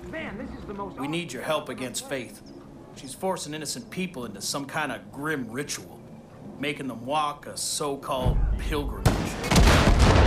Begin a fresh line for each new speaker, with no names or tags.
Man, this is the most...
We need your help against Faith. She's forcing innocent people into some kind of grim ritual, making them walk a so-called pilgrimage.